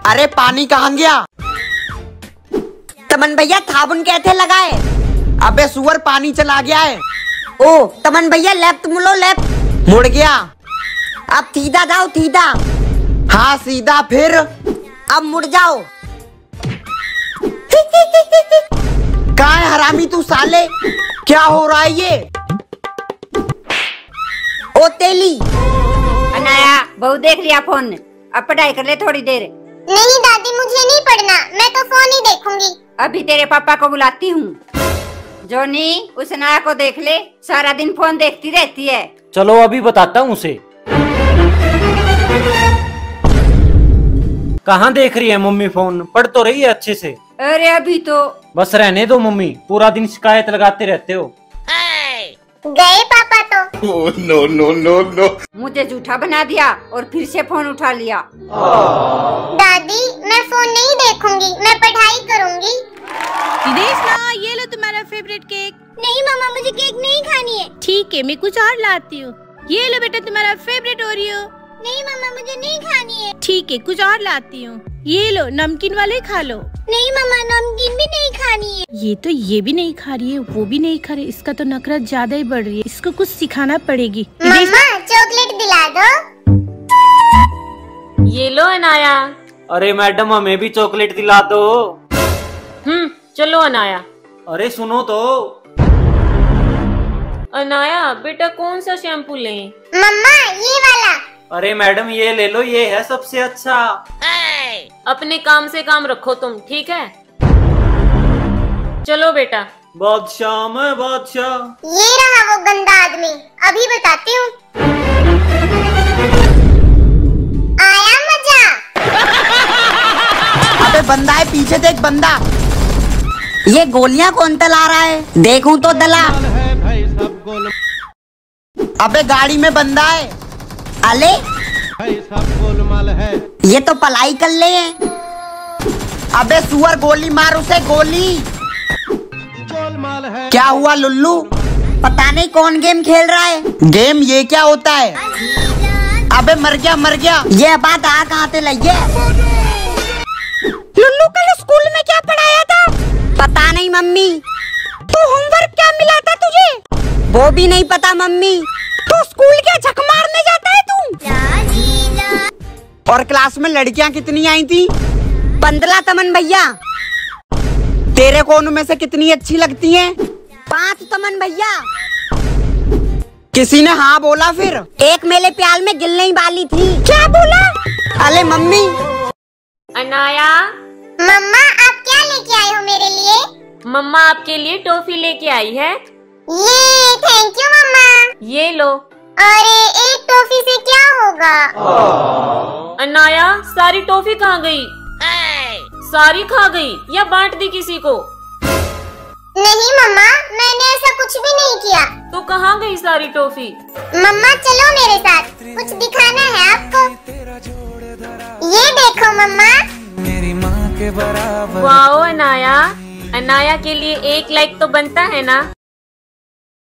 अरे पानी कहाँ गया? तमन भैया साबुन कैसे लगाए? अबे सुअर पानी चला गया है। ओ तमन भैया लेफ्ट मुड़ो, लेफ्ट। मुड़ गया। अब सीधा जाओ, सीधा। हाँ सीधा, फिर अब मुड़ जाओ। कहाँ है हरामी तू साले? क्या हो रहा है ये? ओ तेली। अनाया बहू देख लिया फोन, अब पढ़ाई कर ले थोड़ी देर। नहीं दादी मुझे नहीं पढ़ना, मैं तो फोन ही देखूंगी। अभी तेरे पापा को बुलाती हूँ। जोनी उस अनाया को देख ले, सारा दिन फोन देखती रहती है। चलो अभी बताता हूँ उसे। कहाँ देख रही है मम्मी फोन? पढ़ तो रही है अच्छे से। अरे अभी तो। बस रहने दो मम्मी, पूरा दिन शिकायत लगाते रहते हो। गए पापा तो। No no no no. मुझे झूठा बना दिया और फिर से फोन उठा लिया। दादी मैं फोन नहीं देखूंगी, मैं पढ़ाई करूंगी। ना ये लो तुम्हारा फेवरेट केक। नहीं मामा मुझे केक नहीं खानी है। ठीक है मैं कुछ और लाती हूँ। ये लो बेटा तुम्हारा फेवरेट ओरियो। नहीं मामा मुझे नहीं खानी है। ठीक है कुछ और लाती हूँ। ये लो नमकीन वाले खा लो। नहीं मामा नमकीन भी नहीं खानी है। ये भी नहीं खा रही है, वो भी नहीं खा रही। इसका तो नखरा ज्यादा ही बढ़ रही है, इसको कुछ सिखाना पड़ेगी। मम्मा चॉकलेट दिला दो। ये लो अनाया। अरे मैडम हमें भी चॉकलेट दिला दो। चलो अनाया। अरे सुनो तो। अनाया बेटा कौन सा शैम्पू लें? मम्मा ये वाला। अरे मैडम ये ले लो, ये है सबसे अच्छा। अपने काम से काम रखो तुम, ठीक है? चलो बेटा। बादशाह मैं बादशाह। ये रहा वो गंदा आदमी, अभी बताती हूँ। आया मजा। अबे बंदा है पीछे, देख बंदा। ये गोलियां कौन तला रहा है? देखूं तो दला। अबे गाड़ी में बंदा है। अले सब गोलमाल है। ये तो पलाई कर ले हैं। अबे सुअर गोली मार उसे, गोली। गोलमाल है। क्या हुआ लुल्लू? पता नहीं कौन गेम खेल रहा है। गेम ये क्या होता है? अबे मर गया मर गया। ये बात आ कहाँ से लगी? लुल्लू कल स्कूल में क्या पढ़ाया था? पता नहीं मम्मी। तो होमवर्क क्या मिला था तुझे? वो भी नहीं पता मम्मी। तो स्कूल क्या झक मारने जाता है तू? और क्लास में लड़कियां कितनी आई थी? 15 तमन भैया। तेरे को उनमें से कितनी अच्छी लगती हैं? 5 तमन भैया। किसी ने हाँ बोला फिर? एक मेले प्याल में गिलने वाली थी। क्या बोला? अले मम्मी। अनाया। मम्मा आप क्या लेके आए हो मेरे लिए? मम्मा आपके लिए टॉफी लेके आई है। ये थैंक यू मम्मा। ये लो। अरे एक टॉफी से क्या होगा? अनाया सारी टॉफी कहाँ गई? सारी खा गई या बांट दी किसी को? नहीं मम्मा मैंने ऐसा कुछ भी नहीं किया। तो कहाँ गई सारी टॉफी? मम्मा चलो मेरे साथ, कुछ दिखाना है आपको। ये देखो मम्मा। मेरी माँ के बराबर। वाओ अनाया, अनाया के लिए 1 लाइक तो बनता है ना?